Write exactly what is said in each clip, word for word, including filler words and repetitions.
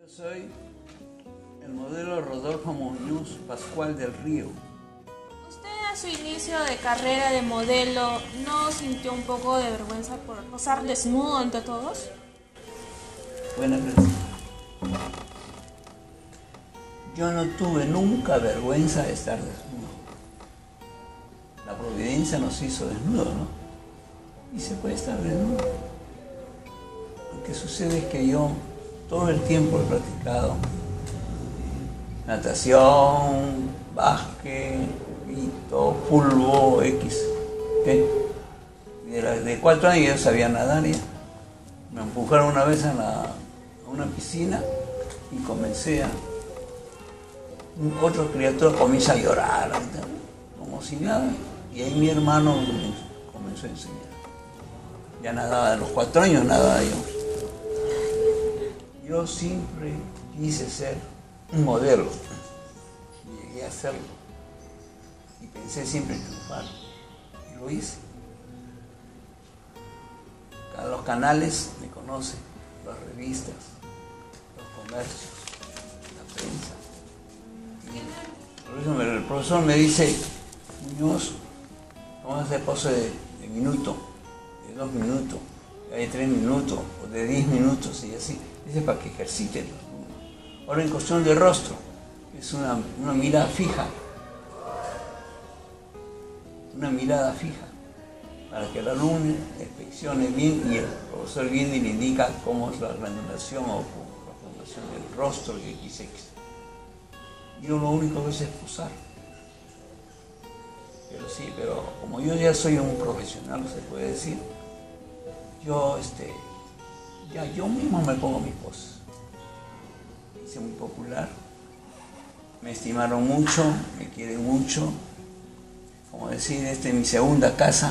Yo soy el modelo Rodolfo Muñoz Pascual del Río. ¿Usted a su inicio de carrera de modelo no sintió un poco de vergüenza por posar desnudo ante todos? Buena pregunta. Yo no tuve nunca vergüenza de estar desnudo. La providencia nos hizo desnudos, ¿no? Y se puede estar desnudo. Lo que sucede es que yo todo el tiempo he practicado natación, básquet, pito, pulvo, X. ¿Okay? Y de, la, de cuatro años yo sabía nadar ya. Me empujaron una vez a, la, a una piscina y comencé a... Otra criatura comienza a llorar, como si nada. Y ahí mi hermano comenzó a enseñar. Ya nadaba, a los cuatro años nadaba yo. Yo siempre quise ser un modelo. Y llegué a hacerlo. Y pensé siempre en triunfar. Y lo hice. Los canales me conocen, las revistas, los comercios, la prensa. Por eso el profesor me dice, Muñoz, vamos a hacer pose de, de minuto, de dos minutos, de tres minutos, o de diez minutos y así. Dice para que ejerciten. Ahora en cuestión de rostro, es una, una mirada fija, una mirada fija, para que el alumno inspeccione bien y el profesor viene y le indica cómo es la granulación o la formación del rostro y X X. Yo lo único que sé es posar. Pero sí, pero como yo ya soy un profesional, se puede decir, yo este, ya yo mismo me pongo mis poses. Hice muy popular, me estimaron mucho, me quieren mucho. Como decir, esta es mi segunda casa.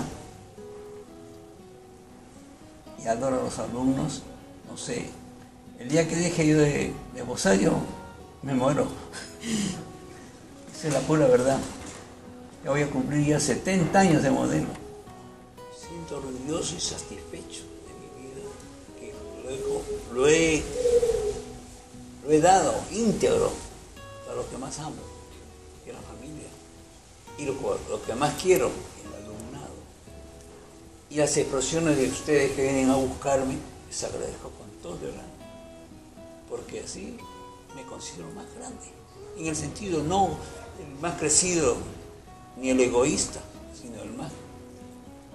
Y adoro a los alumnos, no sé, el día que deje yo de, de posar, yo me muero. Esa es la pura verdad. Ya voy a cumplir ya setenta años de modelo. Me siento orgulloso y satisfecho de mi vida, que lo he, lo he, lo he dado íntegro a lo que más amo, que es la familia, y lo, lo que más quiero, el alumnado. Y las expresiones de ustedes que vienen a buscarme, les agradezco con todo el alma, porque así me considero más grande. En el sentido no el más crecido, ni el egoísta, sino el más.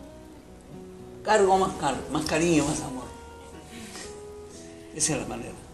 Cargo más, car más cariño, más amor. Esa es la manera.